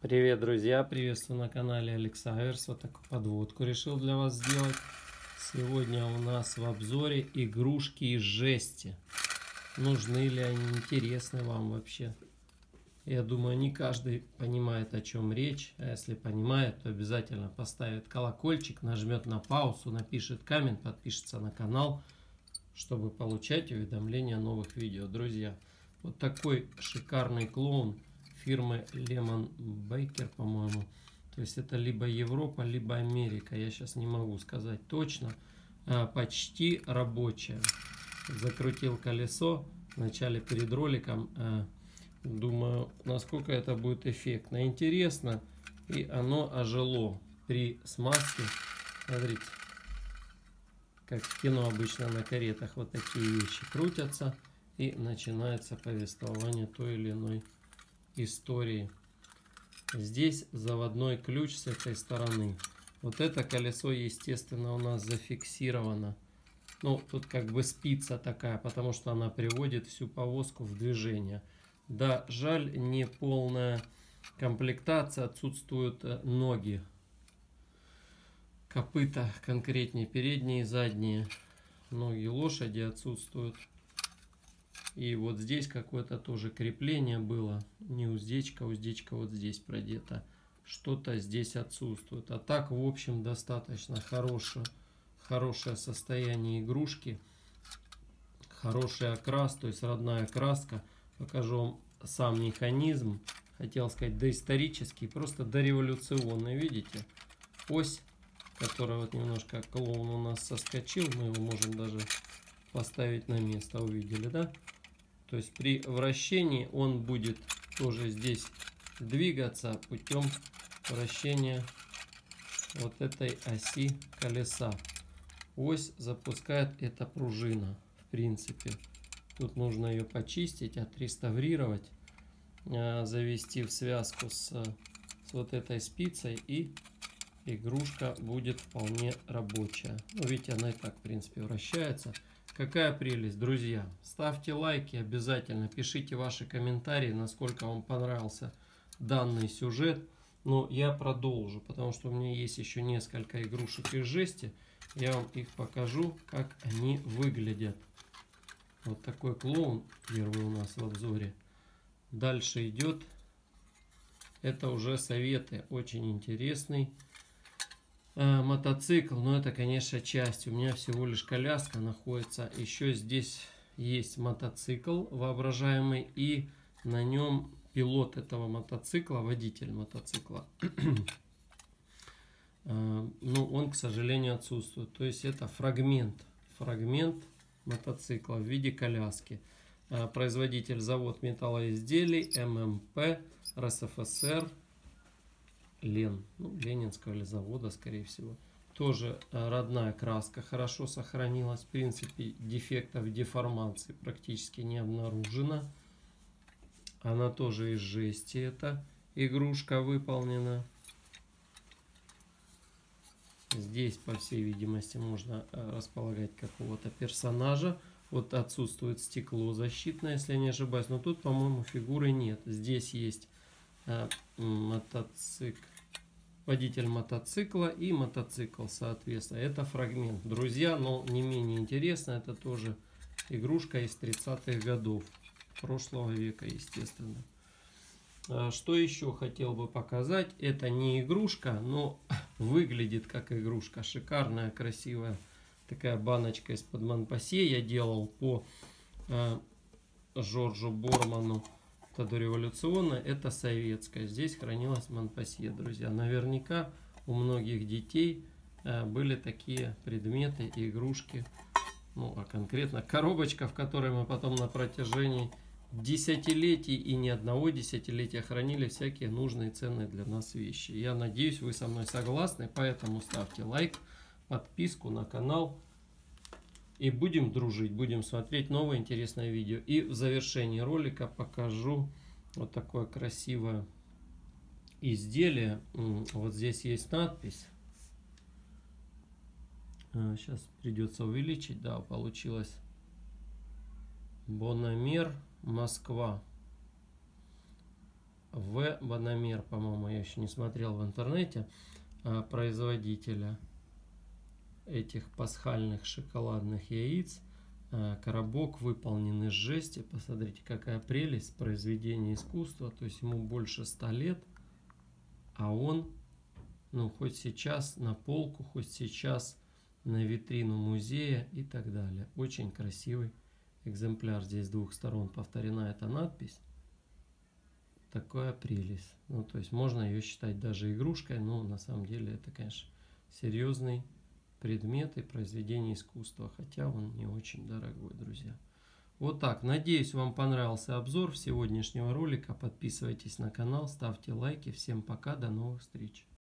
Привет, друзья! Приветствую на канале Алекс Аверс. Вот такую подводку решил для вас сделать. Сегодня у нас в обзоре игрушки из жести. Нужны ли они, интересны вам вообще? Я думаю, не каждый понимает, о чем речь. А если понимает, то обязательно поставит колокольчик, нажмет на паузу, напишет коммент, подпишется на канал, чтобы получать уведомления о новых видео. Друзья, вот такой шикарный клоун фирмы Lemon Baker, по-моему. То есть это либо Европа, либо Америка. Я сейчас не могу сказать точно. Почти рабочая. Закрутил колесо вначале перед роликом. Думаю, насколько это будет эффектно. Интересно. И оно ожило при смазке. Смотрите, как в кино обычно на каретах вот такие вещи крутятся. И начинается повествование той или иной истории. Здесь заводной ключ с этой стороны. Вот это колесо, естественно, у нас зафиксировано. Ну, тут как бы спица такая, потому что она приводит всю повозку в движение. Да, жаль, не полная комплектация, отсутствуют ноги. Копыта, конкретнее передние и задние. Ноги лошади отсутствуют. И вот здесь какое-то тоже крепление было. Не уздечка, уздечка вот здесь продета. Что-то здесь отсутствует. А так, в общем, достаточно хорошее состояние игрушки. Хороший окрас, то есть родная краска. Покажу вам сам механизм. Хотел сказать доисторический, просто дореволюционный. Видите? Ось, которая вот немножко клоун у нас соскочил. Мы его можем даже поставить на место. Увидели, да? То есть при вращении он будет тоже здесь двигаться путем вращения вот этой оси колеса. Ось запускает эта пружина, в принципе. Тут нужно ее почистить, отреставрировать, завести в связку с вот этой спицей, и игрушка будет вполне рабочая. Ну, видите, она и так, в принципе, вращается. Какая прелесть, друзья! Ставьте лайки обязательно, пишите ваши комментарии, насколько вам понравился данный сюжет. Но я продолжу, потому что у меня есть еще несколько игрушек из жести. Я вам их покажу, как они выглядят. Вот такой клоун первый у нас в обзоре. Дальше идет. Это уже советы, очень интересный мотоцикл, но это, конечно, часть. У меня всего лишь коляска находится. Еще здесь есть мотоцикл воображаемый, и на нем пилот этого мотоцикла, водитель мотоцикла. Но он, к сожалению, отсутствует. То есть это фрагмент мотоцикла в виде коляски. Производитель завод металлоизделий ММП РСФСР. Ленинского или завода, скорее всего. Тоже родная краска хорошо сохранилась. В принципе, дефектов, деформации практически не обнаружено. Она тоже из жести, эта игрушка выполнена. Здесь, по всей видимости, можно располагать какого-то персонажа. Вот отсутствует стекло защитное, если я не ошибаюсь. Но тут, по-моему, фигуры нет. Здесь есть водитель мотоцикла и мотоцикл, соответственно. Это фрагмент, друзья, но не менее интересно. Это тоже игрушка из 30-х годов прошлого века, естественно. Что еще хотел бы показать? Это не игрушка, но выглядит как игрушка. Шикарная, красивая такая баночка из-под Монпасье. Я делал по Жоржу Борману. Это дореволюционная, это советская. Здесь хранилась Монпасье, друзья. Наверняка у многих детей были такие предметы и игрушки. Ну, а конкретно коробочка, в которой мы потом на протяжении десятилетий и не одного десятилетия хранили всякие нужные, ценные для нас вещи. Я надеюсь, вы со мной согласны, поэтому ставьте лайк, подписку на канал. И будем дружить, будем смотреть новое интересное видео. И в завершении ролика покажу вот такое красивое изделие. Вот здесь есть надпись. Сейчас придется увеличить. Да, получилось. Бономер, Москва. В. Баномер, по-моему, я еще не смотрел в интернете, производителя этих пасхальных шоколадных яиц. Коробок выполнен из жести. Посмотрите, какая прелесть, произведение искусства. То есть ему больше 100 лет, а он, ну, хоть сейчас на полку, хоть сейчас на витрину музея и так далее. Очень красивый экземпляр. Здесь с двух сторон повторена эта надпись. Такая прелесть. Ну, то есть можно ее считать даже игрушкой, но на самом деле это, конечно, серьезный предмет и произведение искусства, хотя он не очень дорогой, друзья. Вот так. Надеюсь, вам понравился обзор сегодняшнего ролика. Подписывайтесь на канал, ставьте лайки. Всем пока, до новых встреч.